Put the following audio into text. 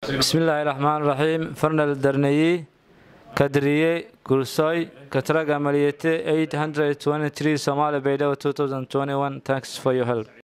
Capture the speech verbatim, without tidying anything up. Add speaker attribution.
Speaker 1: بسم الله الرحمن الرحيم فرنا الدرنيي كدرية كورساي كترجع عمليته eight hundred twenty-three Somalia Bayda two thousand twenty-one. Thanks for your help.